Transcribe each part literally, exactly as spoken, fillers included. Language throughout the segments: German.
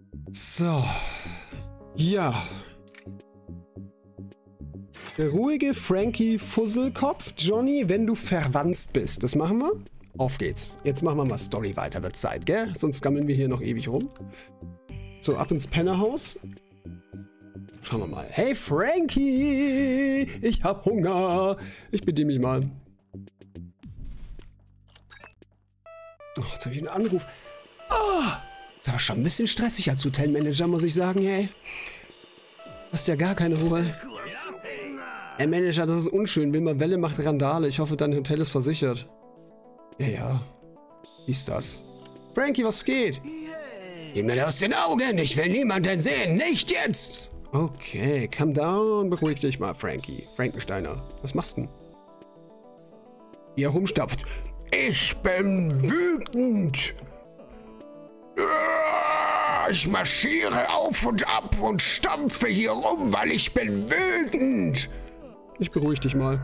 So. Ja. Der ruhige Frankie Fusselkopf. Johnny, wenn du verwanzt bist. Das machen wir. Auf geht's. Jetzt machen wir mal Story weiter. Wird Zeit, gell? Sonst gammeln wir hier noch ewig rum. So, ab ins Pennerhaus. Schauen wir mal. Hey Frankie! Ich hab Hunger. Ich bediene mich mal. Oh, jetzt habe ich einen Anruf. Oh, ist aber schon ein bisschen stressig als Hotelmanager, muss ich sagen, hey. Hast ja gar keine Ruhe. Ey, Manager, das ist unschön. Wilma Welle macht Randale. Ich hoffe, dein Hotel ist versichert. Ja, ja. Wie ist das? Frankie, was geht? Geh mir aus den Augen. Ich will niemanden sehen. Nicht jetzt. Okay, calm down. Beruhig dich mal, Frankie. Frankensteiner. Was machst du denn? Wie er rumstapft. Ich bin wütend. Ich marschiere auf und ab und stampfe hier rum, weil ich bin wütend. Ich beruhige dich mal.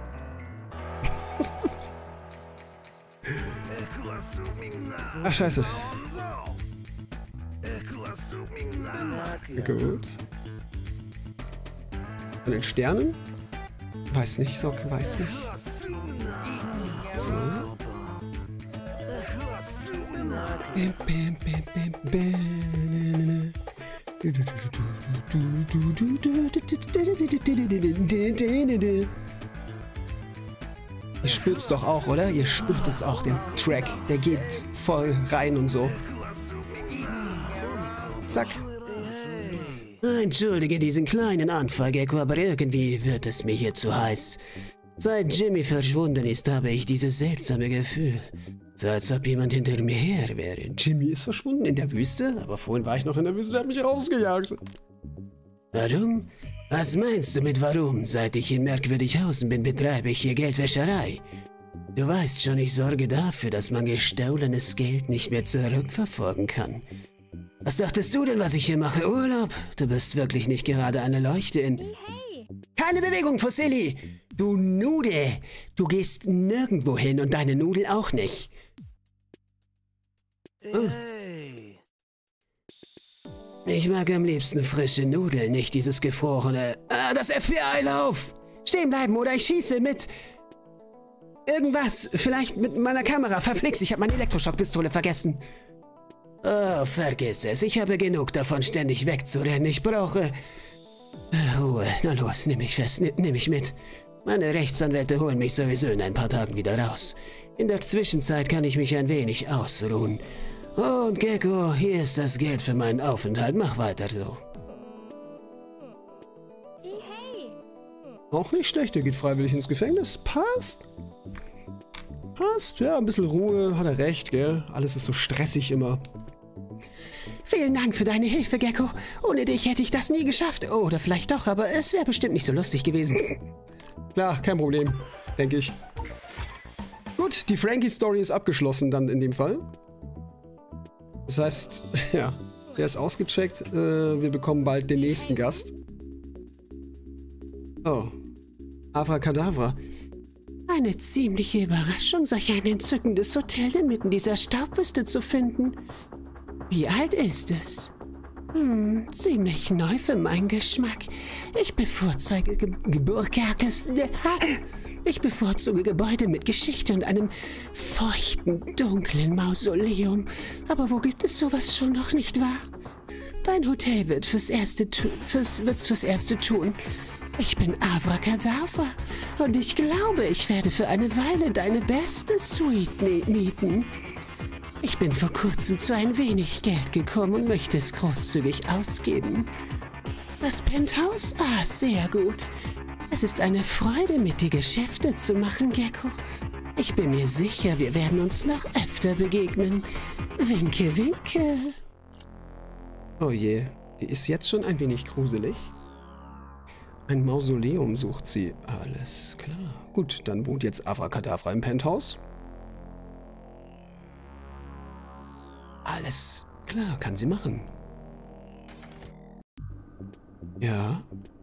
Ach, scheiße. Gut. Von den Sternen? Weiß nicht, Socke, weiß nicht. So. Ihr spürt's doch auch, oder? Ihr spürt es auch, den Track. Der geht voll rein und so. Zack. Entschuldige diesen kleinen Anfall, Gecko, aber irgendwie wird es mir hier zu heiß. Seit Jimmy verschwunden ist, habe ich dieses seltsame Gefühl. So als ob jemand hinter mir her wäre. Jimmy ist verschwunden in der Wüste? Aber vorhin war ich noch in der Wüste, der hat mich rausgejagt. Warum? Was meinst du mit warum? Seit ich in Merkwürdighausen bin, betreibe ich hier Geldwäscherei. Du weißt schon, ich sorge dafür, dass man gestohlenes Geld nicht mehr zurückverfolgen kann. Was dachtest du denn, was ich hier mache? Urlaub? Du bist wirklich nicht gerade eine Leuchte in... Keine Bewegung, Fossili! Du Nudel! Du gehst nirgendwo hin und deine Nudel auch nicht. Oh. Ich mag am liebsten frische Nudeln, nicht dieses gefrorene... Ah, das F B I, lauf! Stehen bleiben oder ich schieße mit... Irgendwas. Vielleicht mit meiner Kamera. Verflixt, ich habe meine Elektroschockpistole vergessen. Oh, vergiss es. Ich habe genug davon, ständig wegzurennen. Ich brauche... Ruhe. Na los, nimm mich fest. Nimm, nimm mich mit. Meine Rechtsanwälte holen mich sowieso in ein paar Tagen wieder raus. In der Zwischenzeit kann ich mich ein wenig ausruhen. Und Gecko, hier ist das Geld für meinen Aufenthalt. Mach weiter so. Auch nicht schlecht. Er geht freiwillig ins Gefängnis. Passt. Passt. Ja, ein bisschen Ruhe. Hat er recht, gell? Alles ist so stressig immer. Vielen Dank für deine Hilfe, Gecko. Ohne dich hätte ich das nie geschafft. Oder vielleicht doch, aber es wäre bestimmt nicht so lustig gewesen. Klar, kein Problem, denke ich. Gut, die Frankie-Story ist abgeschlossen dann in dem Fall. Das heißt, ja, der ist ausgecheckt. Äh, wir bekommen bald den nächsten Gast. Oh. Abracadabra. Eine ziemliche Überraschung, solch ein entzückendes Hotel inmitten dieser Staubwüste zu finden. Wie alt ist es? Hm, ziemlich neu für meinen Geschmack. Ich bevorzuge Ge Geburtkerkes. Ich bevorzuge Gebäude mit Geschichte und einem feuchten, dunklen Mausoleum. Aber wo gibt es sowas schon noch, nicht wahr? Dein Hotel wird fürs Erste fürs, wird's fürs Erste tun. Ich bin Abracadabra und ich glaube, ich werde für eine Weile deine beste Suite mieten. Ich bin vor kurzem zu ein wenig Geld gekommen und möchte es großzügig ausgeben. Das Penthouse? Ah, sehr gut. Es ist eine Freude, mit dir Geschäfte zu machen, Gecko. Ich bin mir sicher, wir werden uns noch öfter begegnen. Winke, winke. Oh je, die ist jetzt schon ein wenig gruselig. Ein Mausoleum sucht sie. Alles klar. Gut, dann wohnt jetzt Abracadabra im Penthouse. Alles klar, kann sie machen. Ja.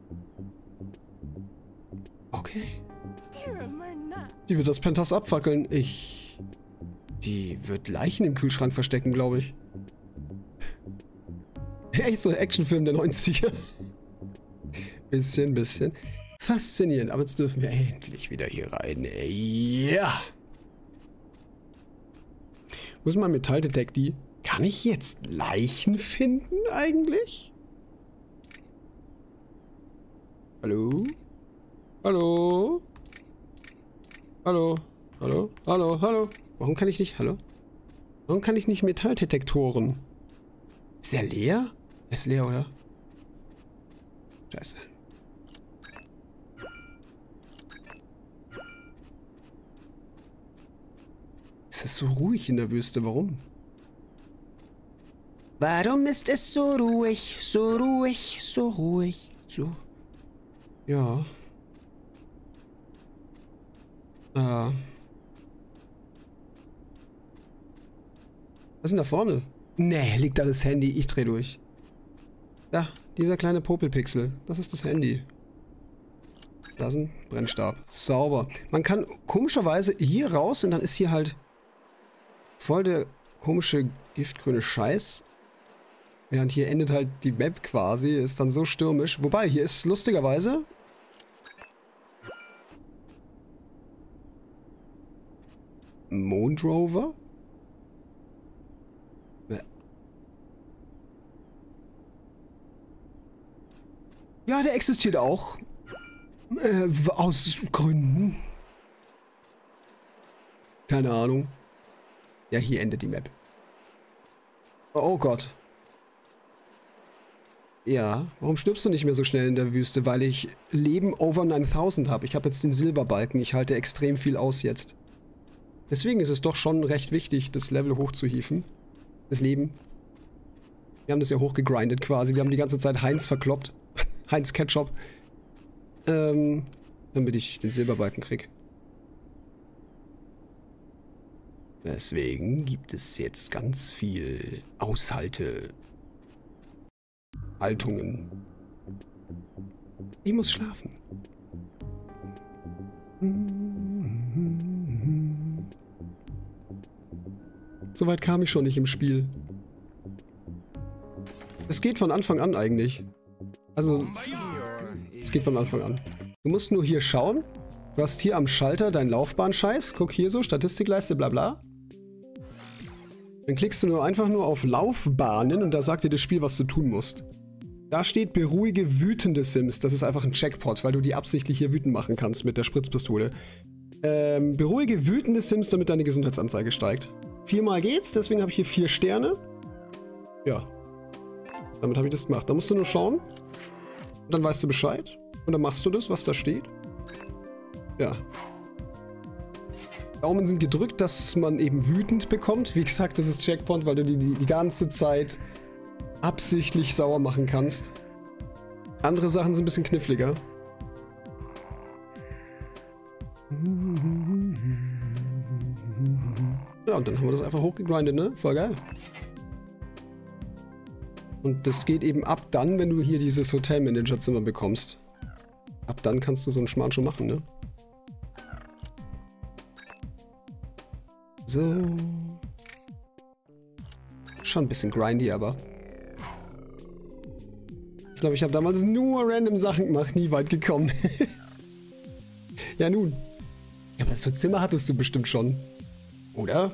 Okay. Die wird das Penthouse abfackeln. Ich... Die wird Leichen im Kühlschrank verstecken, glaube ich. Echt so ein Actionfilm der neunziger. Bisschen, bisschen. Faszinierend. Aber jetzt dürfen wir endlich wieder hier rein. Ja. Wo ist mein Metalldetektiv? Kann ich jetzt Leichen finden eigentlich? Hallo? Hallo? Hallo? Hallo? Hallo? Hallo? Warum kann ich nicht... Hallo? Warum kann ich nicht Metalldetektoren? Ist er leer? Er ist leer, oder? Scheiße. Es ist so ruhig in der Wüste. Warum? Warum ist es so ruhig? So ruhig, so ruhig, so... Ja. Ah. Was ist denn da vorne? Nee, liegt da das Handy. Ich dreh durch. Da, dieser kleine Popelpixel. Das ist das Handy. Da ist ein Brennstab. Sauber. Man kann komischerweise hier raus und dann ist hier halt voll der komische giftgrüne Scheiß. Während hier endet halt die Map quasi. Ist dann so stürmisch. Wobei, hier ist lustigerweise... Mondrover? Ja, der existiert auch. Äh, aus Gründen. Keine Ahnung. Ja, hier endet die Map. Oh Gott. Ja, warum stirbst du nicht mehr so schnell in der Wüste? Weil ich Leben over neuntausend habe. Ich habe jetzt den Silberbalken. Ich halte extrem viel aus jetzt. Deswegen ist es doch schon recht wichtig, das Level hochzuhieven. Das Leben. Wir haben das ja hochgegrindet quasi. Wir haben die ganze Zeit Heinz verkloppt. Heinz Ketchup. Ähm, damit ich den Silberbalken krieg. Deswegen gibt es jetzt ganz viel Aushalte. Haltungen. Ich muss schlafen. Soweit kam ich schon nicht im Spiel. Es geht von Anfang an eigentlich. Also, es geht von Anfang an. Du musst nur hier schauen. Du hast hier am Schalter deinen Laufbahnscheiß. Guck hier so, Statistikleiste, bla bla. Dann klickst du nur einfach nur auf Laufbahnen und da sagt dir das Spiel, was du tun musst. Da steht beruhige wütende Sims. Das ist einfach ein Checkpot, weil du die absichtlich hier wütend machen kannst mit der Spritzpistole. Ähm, beruhige wütende Sims, damit deine Gesundheitsanzeige steigt. Viermal geht's, deswegen habe ich hier vier Sterne. Ja. Damit habe ich das gemacht. Da musst du nur schauen. Und dann weißt du Bescheid. Und dann machst du das, was da steht. Ja. Daumen sind gedrückt, dass man eben wütend bekommt. Wie gesagt, das ist Checkpoint, weil du die, die die ganze Zeit absichtlich sauer machen kannst. Andere Sachen sind ein bisschen kniffliger. Ja, und dann haben wir das einfach hochgegrindet, ne? Voll geil. Und das geht eben ab dann, wenn du hier dieses Hotelmanagerzimmer bekommst. Ab dann kannst du so einen Schmarrn schon machen, ne? So. Schon ein bisschen grindy, aber... Ich glaube, ich habe damals nur random Sachen gemacht, nie weit gekommen. Ja, nun. Ja, aber so Zimmer hattest du bestimmt schon. Oder?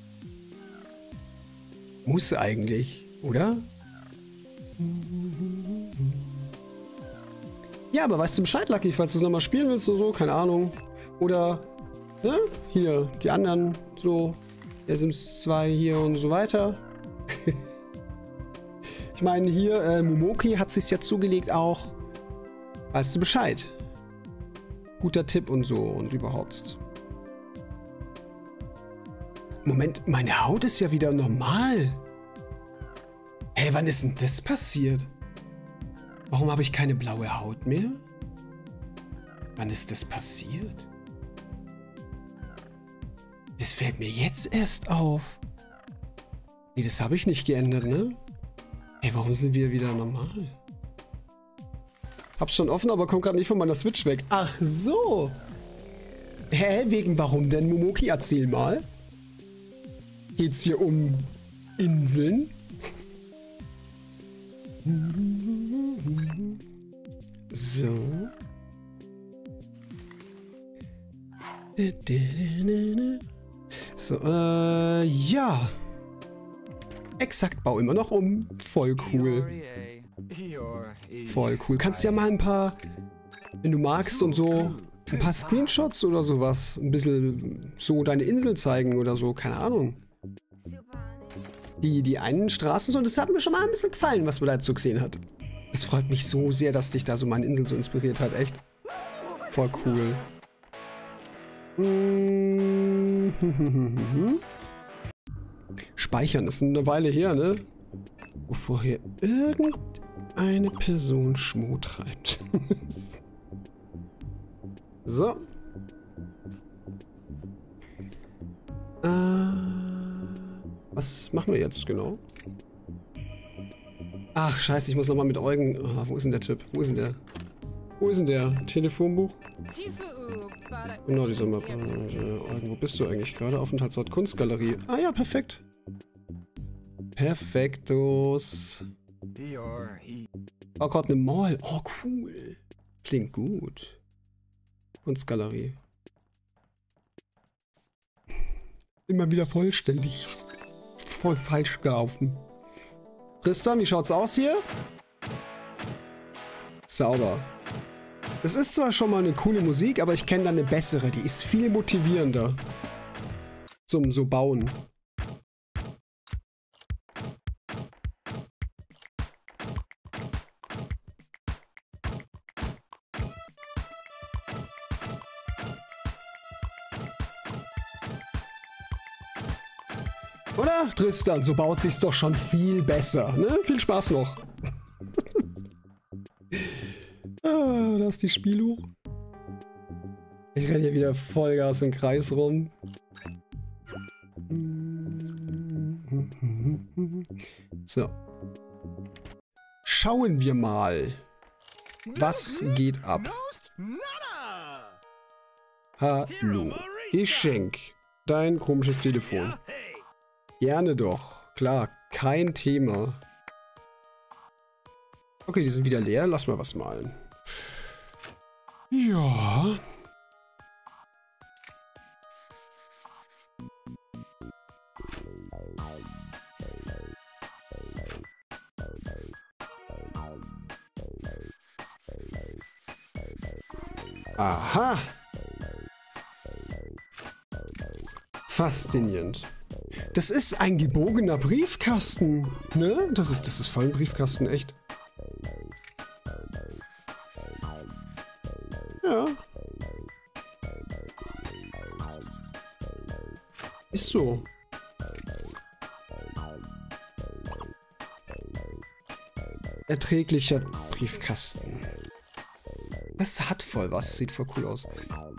Muss eigentlich, oder? Ja, aber weißt du Bescheid, Lucky, falls du es nochmal spielen willst oder so, keine Ahnung. Oder, ne? Hier, die anderen, so, der Sims zwei hier und so weiter. Ich meine, hier, äh, Momoki hat sich's ja zugelegt auch. Weißt du Bescheid? Guter Tipp und so und überhaupt. Moment, meine Haut ist ja wieder normal. Hey, wann ist denn das passiert? Warum habe ich keine blaue Haut mehr? Wann ist das passiert? Das fällt mir jetzt erst auf. Nee, das habe ich nicht geändert, ne? Ey, warum sind wir wieder normal? Hab's schon offen, aber komm gerade nicht von meiner Switch weg. Ach so. Hä? Wegen warum denn, Momoki? Erzähl mal. Geht's hier um Inseln? So. So, äh, ja. Exakt, bau immer noch um. Voll cool. Voll cool. Kannst ja mal ein paar, wenn du magst und so, ein paar Screenshots oder sowas, ein bisschen so deine Insel zeigen oder so, keine Ahnung. Die, die einen Straßen so, das hat mir schon mal ein bisschen gefallen, was man da jetzt so gesehen hat. Es freut mich so sehr, dass dich da so meine Insel so inspiriert hat, echt. Voll cool. Speichern ist eine Weile her, ne? Bevor hier irgendeine Person Schmuh treibt. So. Äh, was machen wir jetzt genau? Ach, scheiße, ich muss nochmal mit Eugen... Oh, wo ist denn der Typ? Wo ist denn der? Wo ist denn der? Telefonbuch? Genau, dieser Map. Eugen, wo bist du eigentlich gerade? Aufenthaltsort Kunstgalerie. Ah ja, perfekt. Perfektos. Oh Gott, eine Mall. Oh, cool. Klingt gut. Kunstgalerie. Immer wieder vollständig. Voll falsch gelaufen. Tristan, wie schaut's aus hier? Sauber. Es ist zwar schon mal eine coole Musik, aber ich kenne da eine bessere. Die ist viel motivierender. Zum so bauen. Oder, Tristan? So baut sich's doch schon viel besser, ne? Viel Spaß noch. Ah, da ist die Spieluhr. Ich renne hier wieder Vollgas im Kreis rum. So. Schauen wir mal. Was geht ab? Hallo. Ich schenk dein komisches Telefon. Gerne doch. Klar, kein Thema. Okay, die sind wieder leer. Lass mal was malen. Ja. Aha. Faszinierend. Das ist ein gebogener Briefkasten, ne? Das ist, das ist voll ein Briefkasten, echt. Ja. Ist so. Erträglicher Briefkasten. Das hat voll was. Sieht voll cool aus.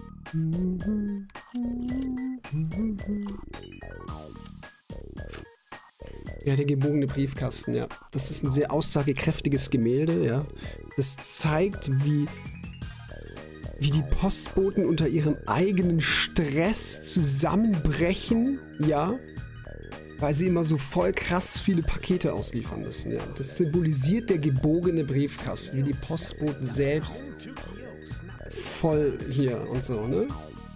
Ja, der gebogene Briefkasten, ja. Das ist ein sehr aussagekräftiges Gemälde, ja. Das zeigt, wie, wie die Postboten unter ihrem eigenen Stress zusammenbrechen, ja. Weil sie immer so voll krass viele Pakete ausliefern müssen, ja. Das symbolisiert der gebogene Briefkasten, wie die Postboten selbst voll hier und so, ne?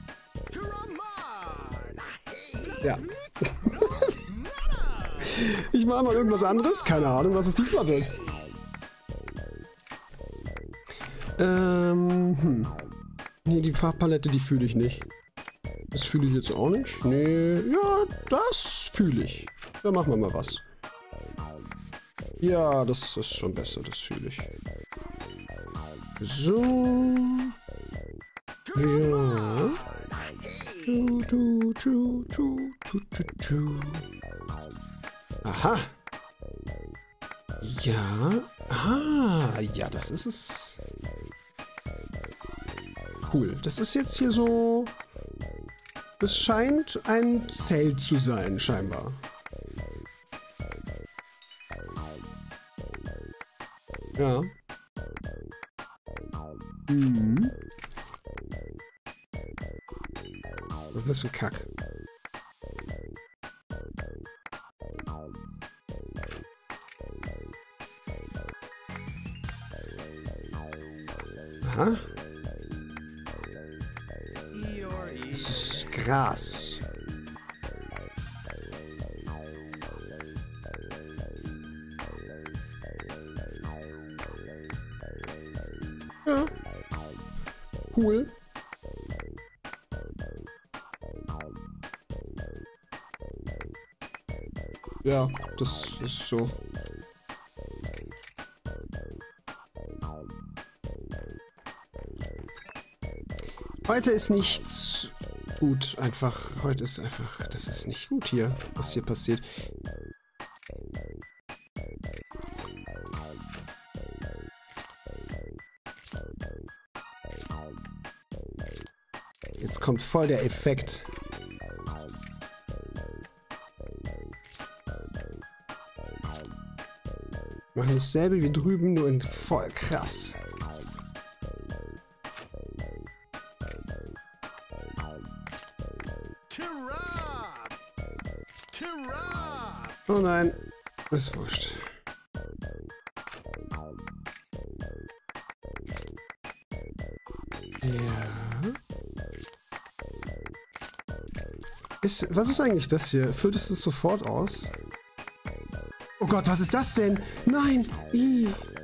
Ja. Ich mache mal irgendwas anderes. Keine Ahnung, was es diesmal wird. Ähm, hm. Nee, die Farbpalette, die fühle ich nicht. Das fühle ich jetzt auch nicht. Nee, ja, das fühle ich. Da machen wir mal was. Ja, das ist schon besser, das fühle ich. So. Ja. Du, du, du, du, du, du, du. Aha. Ja. Ah, ja, das ist es. Cool. Das ist jetzt hier so... Es scheint ein Zelt zu sein, scheinbar. Ja. Mhm. Was ist das für Kack? Aha. Es ist Gras. Ja. Cool. Ja, das ist so. Heute ist nichts gut, einfach. Heute ist einfach, das ist nicht gut hier, was hier passiert. Jetzt kommt voll der Effekt. Machen dasselbe wie drüben, nur in voll krass. Oh nein, ist wurscht. Ja. Ist, was ist eigentlich das hier? Füllt es das sofort aus? Oh Gott, was ist das denn? Nein! I.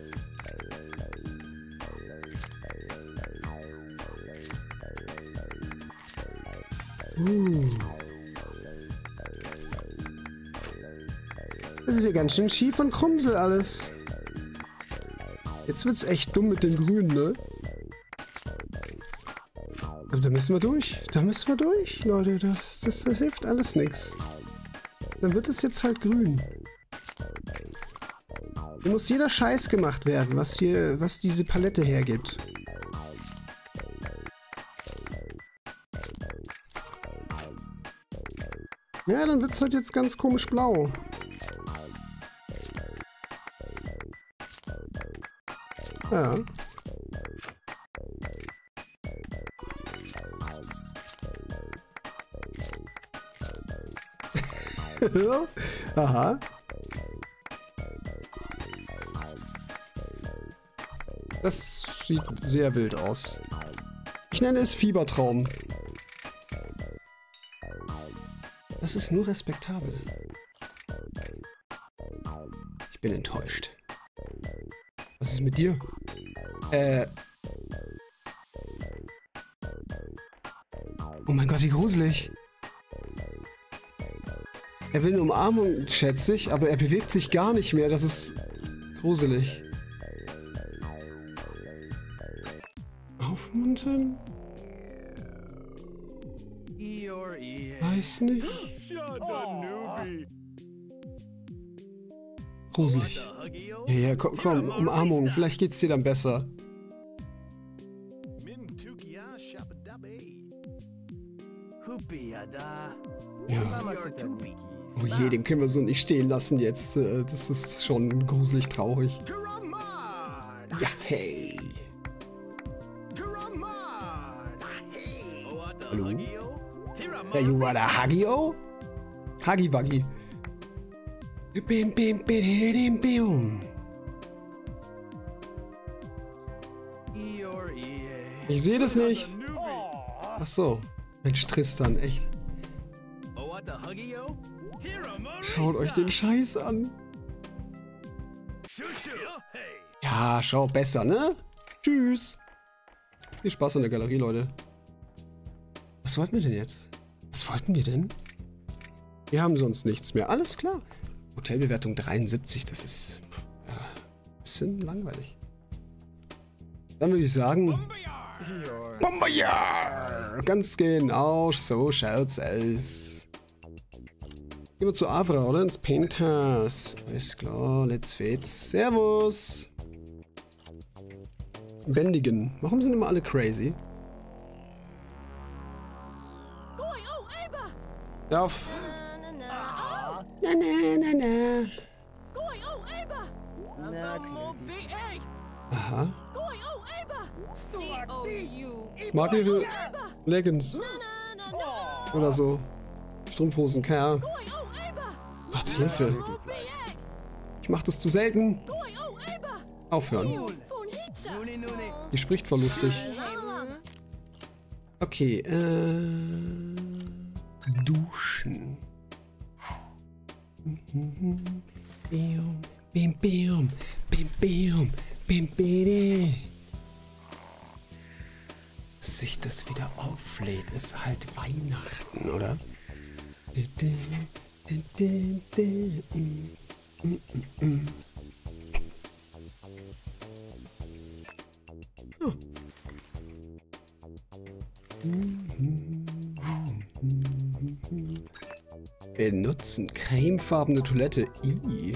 Uh. Das ist ja ganz schön schief und Krumsel alles. Jetzt wird's echt dumm mit den Grünen, ne? Aber da müssen wir durch. Da müssen wir durch, Leute. Das, das, das hilft alles nichts. Dann wird es jetzt halt grün. Hier muss jeder Scheiß gemacht werden, was hier, was diese Palette hergibt. Ja, dann wird es halt jetzt ganz komisch blau. Ja. Aha. Das sieht sehr wild aus. Ich nenne es Fiebertraum. Das ist nur respektabel. Ich bin enttäuscht. Was ist mit dir? Äh. Oh mein Gott, wie gruselig. Er will eine Umarmung, schätze ich, aber er bewegt sich gar nicht mehr. Das ist gruselig. Aufmuntern? Weiß nicht. Gruselig. Ja, ja, komm, komm, Umarmung. Vielleicht geht's dir dann besser. Ja. Oh je, den können wir so nicht stehen lassen jetzt. Das ist schon gruselig traurig. Ja, hey. Hallo? Ja, you wanna Hagio? Huggy Buggy. Bim, bim, bim, bim. Ich sehe das nicht. Ach so. Mensch, Tristan, echt. Schaut euch den Scheiß an. Ja, schau besser, ne? Tschüss. Viel Spaß in der Galerie, Leute. Was wollten wir denn jetzt? Was wollten wir denn? Wir haben sonst nichts mehr. Alles klar. Hotelbewertung dreiundsiebzig, das ist ja, ein bisschen langweilig. Dann würde ich sagen... Bombardier! Ganz genau, so schaut's aus. Gehen wir zu Avra, oder? Ins Penthouse. Alles klar, let's fetz. Servus! Bändigen. Warum sind immer alle crazy? Hör auf! Na, na, na, na. Aha. Ich mag ihre Leggings. Oder so. Strumpfhosen, keine Ahnung. Gott, Hilfe. Ich mach das zu selten. Aufhören. Die spricht voll lustig. Okay, äh... Duschen. Bim, bim, bim, bim, bim, bim, bim. Bis sich das wieder auflädt, ist halt Weihnachten, oder? Oh. Benutzen cremefarbene Toilette. I.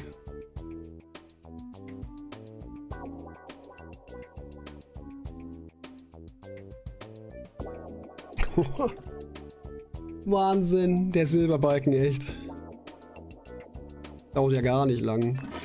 Wahnsinn, der Silberbalken echt. Dauert ja gar nicht lang.